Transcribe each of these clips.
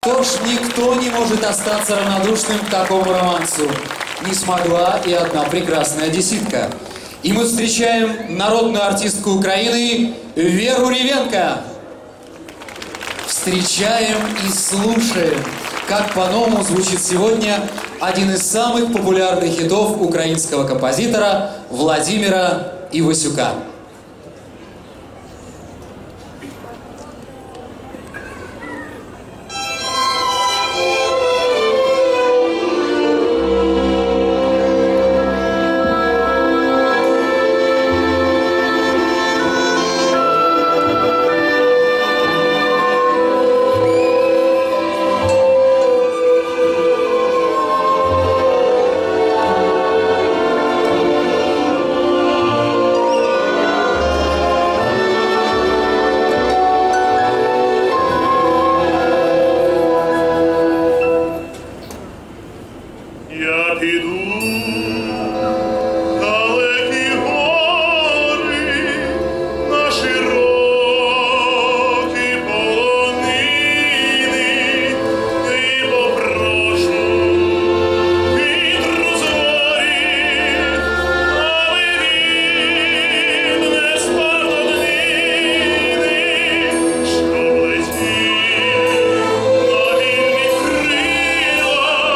Что ж, никто не может остаться равнодушным к такому романсу. Не смогла и одна прекрасная одесситка. И мы встречаем народную артистку Украины Веру Ревенко. Встречаем и слушаем, как по-новому звучит сегодня один из самых популярных хитов украинского композитора Владимира Ивасюка. Я піду далекі гори, на широкі полонини, і попрошу вітру з морів, аби він не спав до днини, щоб летів на вільні крила.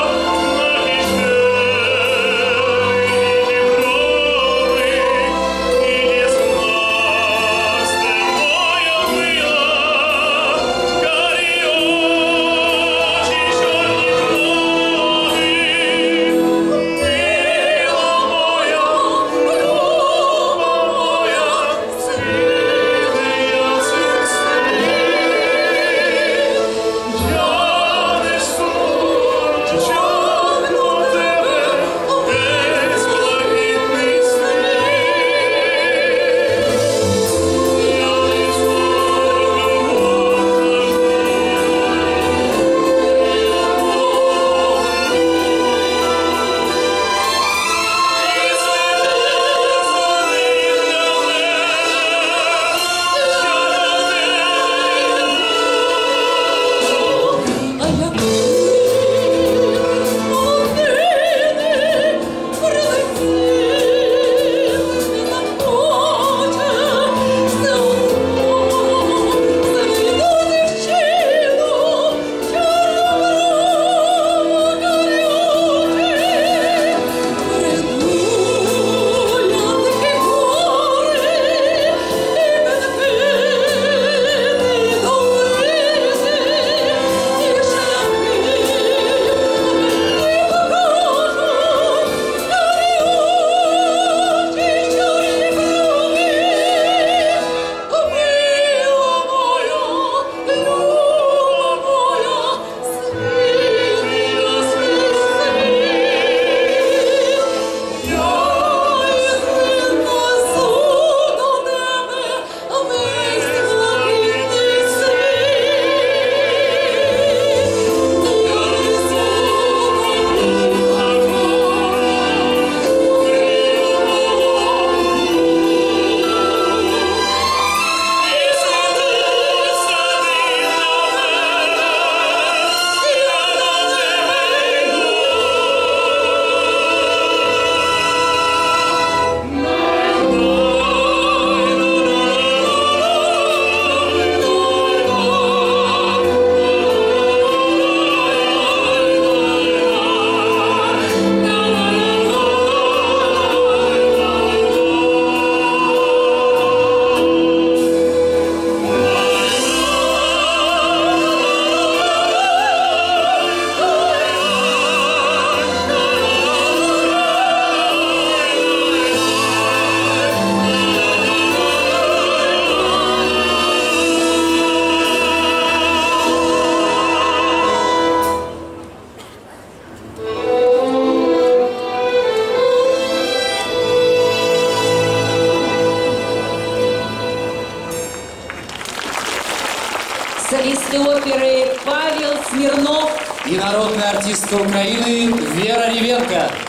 Солисты оперы Павел Смирнов и народная артистка Украины Вера Ревенко.